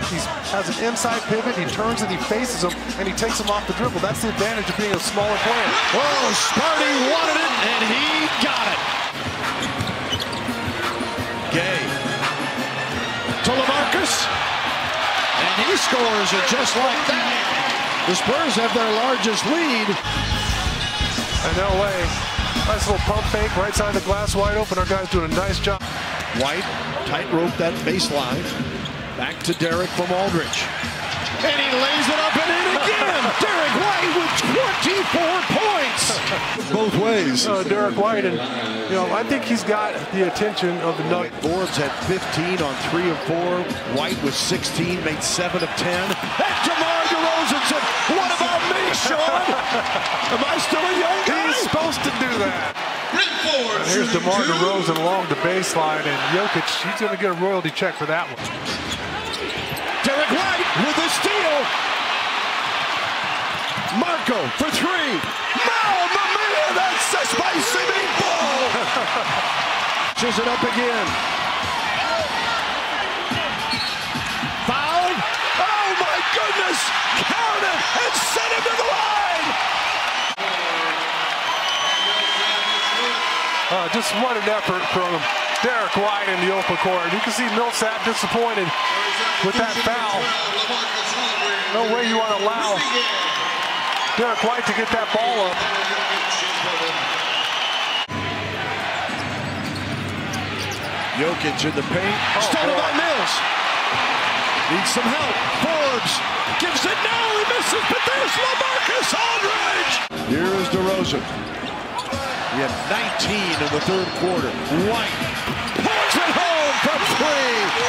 He has an inside pivot, he turns and he faces him, and he takes him off the dribble. That's the advantage of being a smaller player. Oh, Sparty wanted it, and he got it. Gay to LaMarcus, and he scores it just like that. The Spurs have their largest lead. And LA, nice little pump fake, right side of the glass wide open. Our guy's doing a nice job. White tightrope that baseline. Back to Derek from Aldridge. And he lays it up and in again. Derek White with 24 points. Both ways. Derek White, and I think he's got the attention of the Nuggets. Forbes had 15 on 3 of 4. White was 16, made 7 of 10. And DeMar DeRozan said, "What about me, Sean? Am I still a young guy?" He's supposed to do that. And here's DeMar DeRozan along the baseline, and Jokic, he's going to get a royalty check for that one. Derek White with the steal. Marco for 3. Mamma mia, that's a spicy meatball. Pushes it up again. Foul. Oh my goodness. Count it and send him to the line. Just what an effort from Derek White in the open court. You can see Millsap disappointed with that foul. No way you want to allow Derek White to get that ball up. Jokic in the paint. Stolen by Mills. Needs some help. Forbes gives it now. He misses, but there's LaMarcus Aldridge. Here's DeRozan. He had 19 in the third quarter. White pours it home from 3.